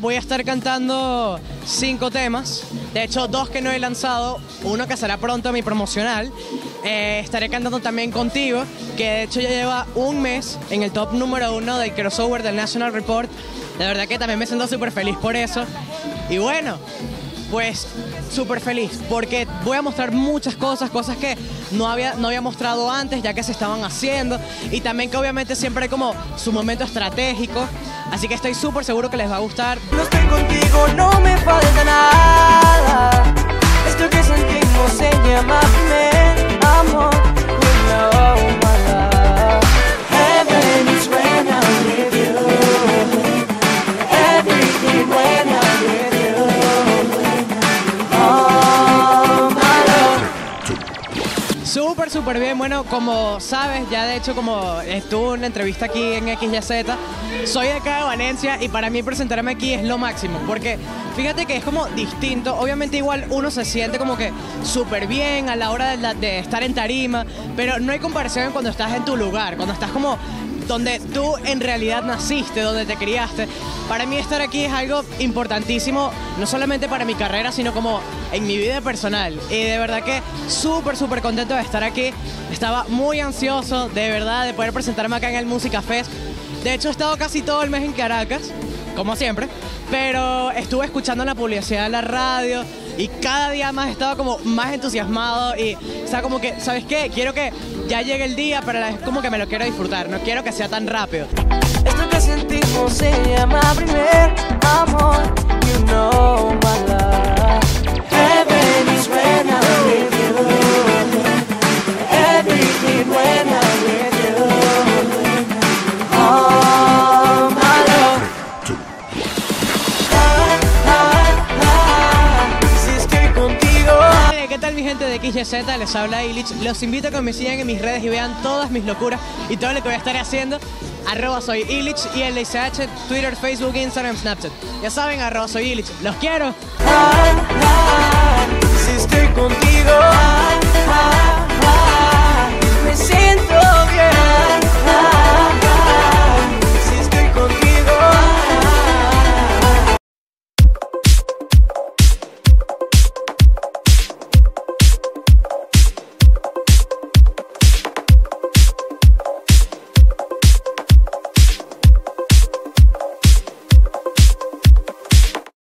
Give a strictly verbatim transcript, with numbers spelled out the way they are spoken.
voy a estar cantando cinco temas. De hecho, dos que no he lanzado, uno que será pronto mi promocional. Eh, estaré cantando también Contigo, que de hecho ya lleva un mes en el top número uno del crossover del National Report. De verdad que también me siento súper feliz por eso. Y bueno, pues súper feliz porque voy a mostrar muchas cosas, cosas que no había, no había mostrado antes ya que se estaban haciendo, y también que obviamente siempre hay como su momento estratégico, así que estoy súper seguro que les va a gustar. No estoy contigo, no me falta nada, esto que sentimos se llama primer amor. We know my love. Heaven is when I'm with you, everything when I'm with you. Súper, súper bien. Bueno, como sabes, ya de hecho como estuve en una entrevista aquí en X Y Z, soy de acá de Valencia y para mí presentarme aquí es lo máximo, porque fíjate que es como distinto. Obviamente igual uno se siente como que súper bien a la hora de, la, de estar en tarima, pero no hay comparación cuando estás en tu lugar, cuando estás como donde tú en realidad naciste, donde te criaste. Para mí estar aquí es algo importantísimo, no solamente para mi carrera, sino como en mi vida personal. Y de verdad que súper, súper contento de estar aquí. Estaba muy ansioso, de verdad, de poder presentarme acá en el Música Fest. De hecho, he estado casi todo el mes en Caracas, como siempre, pero estuve escuchando la publicidad en la radio y cada día más estaba como más entusiasmado y, o sea, como que, ¿sabes qué? Quiero que ya llegue el día, pero es como que me lo quiero disfrutar, no quiero que sea tan rápido. Esto que sentimos se llama primer amor. You know my love. Heaven is when I'm with you, everything when I'm with you. Oh, my love. Ah, ah, ah, si estoy contigo. ¿Qué tal mi gente de X Y Z? Les habla Illich. Los invito a que me sigan en mis redes y vean todas mis locuras y todo lo que voy a estar haciendo. Arroba soy Illich, I L C H, Twitter, Facebook, Instagram, Snapchat. Ya saben, arroba soy Illich. ¡Los quiero! Ah, ah, si estoy contigo, ah, ah, ah, me siento bien.